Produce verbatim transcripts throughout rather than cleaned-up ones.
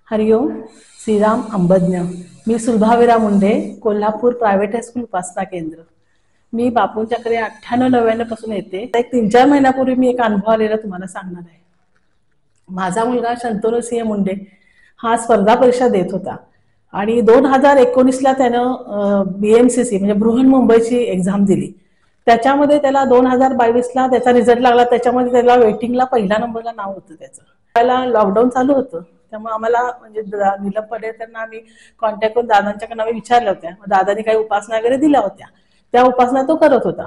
हरिओम. श्रीराम अंबज्ञ. मी Sudhavira Munde, Kolhapur private high school उपासना केंद्र. मी बापूंच्याकडे अठ्ठ्याण्णव नव्याण्णव पासून येते. एक तीन चार महिन्यापूर्वी मी एक अनुभव आलेला तुम्हाला सांगणार आहे. माझा मुलगा शंतनू सिंह मुंडे हा स्पर्धा परीक्षा देत होता आणि दोन हजार एकोणीसला त्यानं बी एम सी सी म्हणजे बृहन्मुंबईची एक्झाम दिली. त्याच्यामध्ये त्याला दोन हजार बावीसला त्याचा रिझल्ट लागला. त्याच्यामध्ये त्याला वेटिंगला पहिल्या नंबरला नाव होतं त्याचं. त्याला लॉकडाऊन चालू होतं, त्यामुळे आम्हाला म्हणजे नीलम पडेकरांना आम्ही कॉन्टॅक्ट करून दादांच्याकडनं आम्ही विचारल्या होत्या. दादांनी काही उपासना वगैरे दिल्या होत्या. त्या उपासना तो करत होता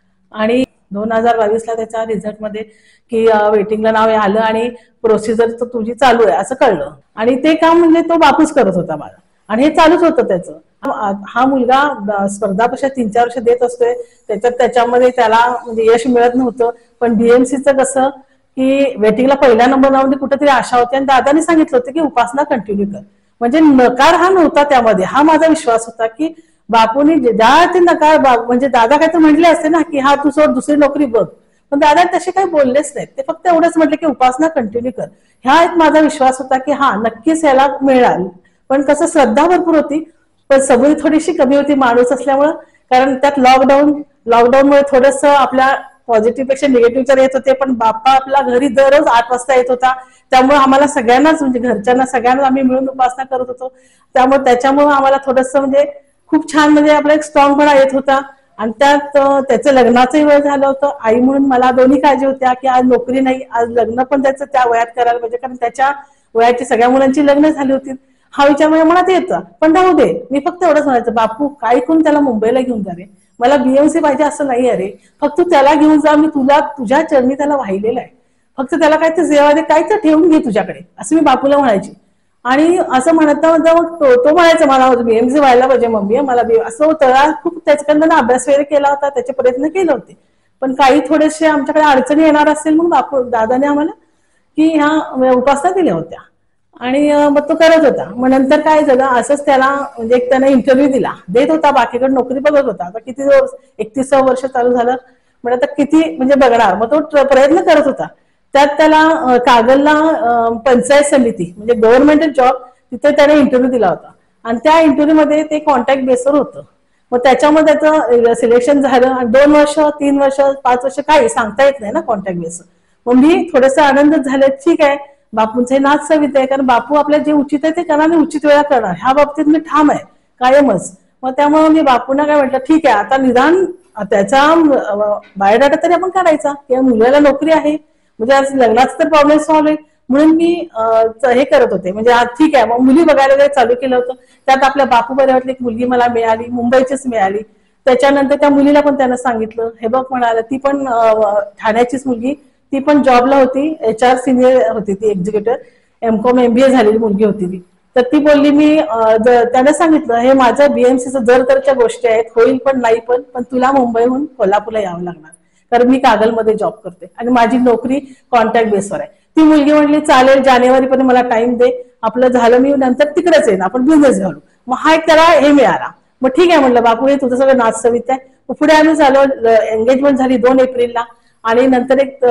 आणि दोन हजार बावीसला त्याच्या रिझल्टमध्ये की वेटिंगला नाव आलं आणि प्रोसिजर तर तुझी चालू आहे असं कळलं. आणि ते काम म्हणजे तो बापूच करत होता माझा आणि हे चालूच होतं त्याचं. हा मुलगा स्पर्धा परीक्षा तीन चार वर्ष देत असतोय, त्याच्यात त्याच्यामध्ये त्याला म्हणजे यश मिळत नव्हतं. पण बीएमसीचं कसं की वेटिंगला पहिल्या नंबर नावामध्ये कुठेतरी आशा होती आणि दादानी सांगितलं होतं की उपासना कंटिन्यू कर. म्हणजे नकार हा नव्हता त्यामध्ये. हा माझा विश्वास होता की बापूनी ज्या ते नकार म्हणजे दादा काय तर म्हटले असते ना की हा तू सोड दुसरी नोकरी बघ, पण दादा तसे काही बोललेच नाहीत. ते फक्त एवढंच म्हटलं की उपासना कंटिन्यू कर. ह्या एक माझा विश्वास होता की हा नक्कीच याला मिळाल. पण कसं श्रद्धा भरपूर होती, पण सबुरी थोडीशी कमी होती माणूस असल्यामुळं. कारण त्यात लॉकडाऊन लॉकडाऊनमुळे थोडंसं आपल्या पॉझिटिव्ह पेक्षा निगेटिव्ह येत होते. पण बाप्पा आपला घरी दररोज आठ वाजता येत होता, त्यामुळे आम्हाला सगळ्यांनाच म्हणजे घरच्यांना सगळ्यांना आम्ही मिळून उपासना करत होतो. त्यामुळे त्याच्यामुळे आम्हाला थोडंसं म्हणजे खूप छान म्हणजे आपला एक स्ट्रॉंगपणा येत होता. आणि त्यात त्याचं लग्नाचंही वेळ झालं होतं. आई म्हणून मला दोन्ही काळजी होत्या की आज नोकरी नाही, आज लग्न पण त्याचं त्या वयात करायला पाहिजे, कारण त्याच्या वयाची सगळ्या मुलांची लग्न झाली होती. हा विचार माझ्या मनात येतं. पण राहू दे, मी फक्त एवढंच म्हणायचं, बापू काय करून त्याला मुंबईला घेऊन जा रे, मला बीएमसी पाहिजे असं नाही अरे, फक्त त्याला घेऊन जा, मी तुला तुझ्या चरणी त्याला वाहिलेलं आहे, फक्त त्याला काय तर जेव्हा काय तर ठेवून घे तुझ्याकडे, असं मी बापूला म्हणायची. आणि असं म्हणत म्हणता मग तो तो म्हणायचा मला बीएमसी व्हायला पाहिजे मम्मी मला बी, असं होतं. खूप त्याच्याकडनं अभ्यास वगैरे केला होता, त्याचे प्रयत्न केले होते. पण काही थोडेसे आमच्याकडे अडचणी येणार असेल म्हणून बापू दादाने आम्हाला की ह्या उपासना दिल्या होत्या आणि मग तो करत होता. मग नंतर काय झालं, असंच त्याला म्हणजे एक त्याने इंटरव्ह्यू दिला, देत होता, बाकीकडे नोकरी बघत होता. आता किती एकतीसावं वर्ष चालू झालं, म्हणजे आता किती म्हणजे बघणार. मग तो प्रयत्न करत होता. त्यात त्याला कागलला पंचायत समिती म्हणजे गव्हर्नमेंट जॉब, तिथे त्याने इंटरव्ह्यू दिला होता आणि त्या इंटरव्ह्यू मध्ये ते कॉन्टॅक्ट बेसवर होतं. मग त्याच्यामध्ये त्याचं सिलेक्शन झालं आणि दोन वर्ष तीन वर्ष पाच वर्ष काही सांगता येत नाही ना कॉन्टॅक्ट बेसवर. मग मी थोडंसं आनंदच झालं, ठीक आहे बापूंचे नाच सवित आहे, कारण बापू आपल्या जे उचित आहे ते करणार आणि उचित वेळा करणार, ह्या बाबतीत मी ठाम आहे कायमच. मग त्यामुळे मी बापूंना काय म्हटलं, ठीक आहे आता निदान त्याचा बायोडाटा तरी आपण काढायचा, किंवा मुलाला नोकरी आहे म्हणजे आज लग्नाचा तर प्रॉब्लेम सॉल्व्ह आहे. म्हणून मी हे करत होते, म्हणजे आज ठीक आहे. मग मुली बघायला वगैरे चालू केलं होतं. त्यात आपल्या बापू बरोबर एक मुलगी मला मिळाली, मुंबईचीच मिळाली. त्याच्यानंतर त्या मुलीला पण त्यानं सांगितलं, हे बघ म्हणाला, ती पण ठाण्याचीच मुलगी, ती पण जॉबला होती, एच आर सिनियर होती, ती एक्झिक्युटिव्ह एमकॉम एमबीए झालेली मुलगी होती ती. तर ती बोलली, मी त्याने सांगितलं हे माझं बीएमसीचं जर तरच्या गोष्टी आहेत, होईल पण नाही पण पण तुला मुंबईहून कोल्हापूरला यावं लागणार, कारण मी कागलमध्ये जॉब करते आणि माझी नोकरी कॉन्ट्रॅक्ट बेसवर आहे. ती मुलगी म्हणली चालेल, जानेवारी पर्यंत मला टाइम दे, आपलं झालं मी नंतर तिकडेच येईन, आपण बिझनेस घालू. मग हा एक त्याला हे मिळाला. मग ठीक आहे म्हटलं बापू, हे तुझं सगळं नाच सवित आहे. मग पुढे आम्ही झालो, एंगेजमेंट झाली दोन एप्रिलला आणि नंतर एक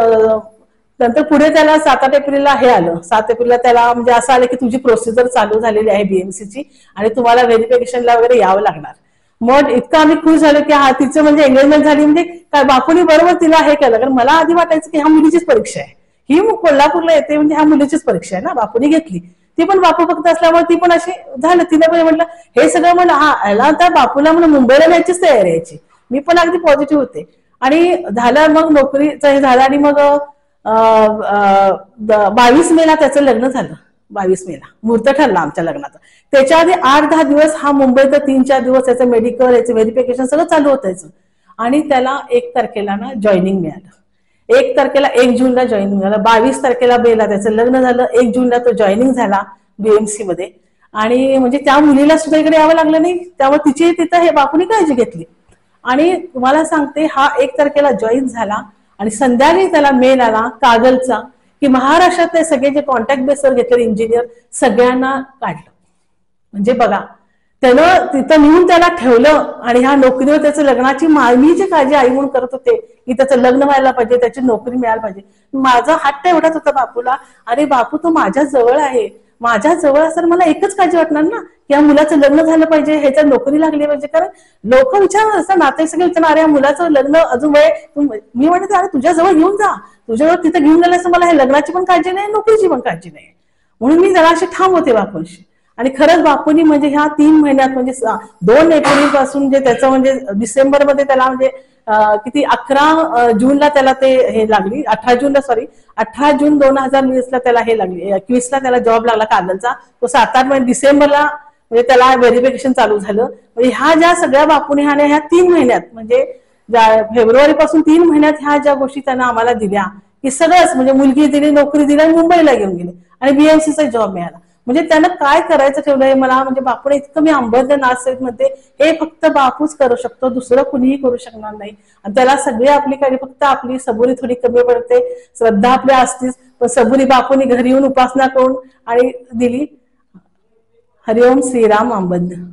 नंतर पुढे त्याला सात आठ एप्रिलला हे आलं. सात एप्रिलला त्याला म्हणजे असं आलं की तुझी प्रोसिजर चालू झालेली आहे बीएमसीची आणि तुम्हाला व्हेरिफिकेशनला वगैरे यावं लागणार. मग इतकं आम्ही खुश झालो की हा तिचं म्हणजे एंगेजमेंट झाली, म्हणजे काय बापूनी बरोबर तिला हे केलं. कारण मला आधी वाटायचं की ह्या मुलीचीच परीक्षा आहे, ही कोल्हापूरला येते म्हणजे ह्या मुलीचीच परीक्षा आहे ना, बापूनी घेतली ती पण बापू फक्त असल्यामुळे ती पण अशी झालं. तिने पण म्हटलं हे सगळं म्हणलं हा याला आता बापूला म्हणून मुंबईला न्यायचीच तयारी यायची. मी पण अगदी पॉझिटिव्ह होते आणि झालं. मग नोकरीचं हे झालं आणि मग बावीस मेला त्याचं लग्न झालं. बावीस मेला मुहूर्त ठरला आमच्या लग्नाचा. त्याच्या आधी आठ दहा दिवस हा मुंबईत तीन चार दिवस त्याचं मेडिकल याचं व्हेरिफिकेशन सगळं चालू होतं आणि त्याला एक तारखेला ना जॉईनिंग मिळालं. एक तारखेला एक जूनला जॉईनिंग झालं. बावीस तारखेला मेला त्याचं लग्न झालं. एक जूनला तो जॉईनिंग झाला बीएमसी मध्ये. आणि म्हणजे त्या मुलीला सुद्धा इकडे यावं लागलं नाही, त्यामुळे तिची तिथं हे बापूने काळजी घेतली. आणि तुम्हाला सांगते, हा एक तारखेला जॉईन झाला आणि संध्याकाळी त्याला मेल आला कागलचा की महाराष्ट्रातले सगळे जे कॉन्टॅक्ट बेसवर घेतलेले इंजिनियर सगळ्यांना काढलं. म्हणजे बघा, त्यानं तिथं नेऊन त्याला ठेवलं आणि ह्या नोकरीवर त्याचं लग्नाची मागणीची काळजी आई म्हणून करत होते की त्याचं लग्न व्हायला पाहिजे, त्याची नोकरी मिळायला पाहिजे. माझा हट्ट एवढाच होता बापूला, अरे बापू तो माझ्या जवळ आहे, माझ्या जवळ असताना मला एकच काळजी वाटणार ना, की या मुलाचं लग्न झालं पाहिजे, ह्याच्या नोकरी लागली पाहिजे. कारण लोक विचारणार असतात, नाते सगळे विचारणार, अरे या मुलाचं लग्न अजून वय, मी म्हणते अरे तुझ्या जवळ घेऊन जा, तुझ्याजवळ तिथे घेऊन गेलं असं मला हे लग्नाची पण काळजी नाही, नोकरीची पण काळजी नाही. म्हणून मी जरा अशी ठाम होते बापूंशी. आणि खरंच बापूंनी म्हणजे ह्या तीन महिन्यात म्हणजे दोन एप्रिल पासून जे त्याचं म्हणजे डिसेंबर मध्ये त्याला म्हणजे किती अकरा जूनला त्याला ते हे लागली, अठरा जूनला सॉरी अठरा जून दोन हजार वीस ला त्याला हे लागली, एकवीस ला त्याला जॉब लागला कागलचा. तो सात आठ महिने डिसेंबरला म्हणजे त्याला व्हेरिफिकेशन चालू झालं. म्हणजे ह्या ज्या सगळ्या बापूंनी ह्या ह्या तीन महिन्यात म्हणजे फेब्रुवारी पासून तीन महिन्यात ह्या ज्या गोष्टी त्यांना आम्हाला दिल्या, की सगळंच म्हणजे मुलगी दिली, नोकरी दिली, मुंबईला घेऊन गेले आणि बीएमसीचा जॉब मिळाला. म्हणजे त्यांना काय करायचं ठेवलंय मला, म्हणजे बापूने इतकं मी अंबरनाथ साहेब मध्ये हे फक्त बापूच करू शकतो, दुसरं कुणीही करू शकणार नाही. आणि त्याला सगळी आपली काही फक्त आपली सबुरी थोडी कमी पडते, श्रद्धा आपल्या असतीच, पण सबुरी बापूंनी घरी येऊन उपासना करून आणि दिली. हरिओम श्रीराम अंबज्ञ.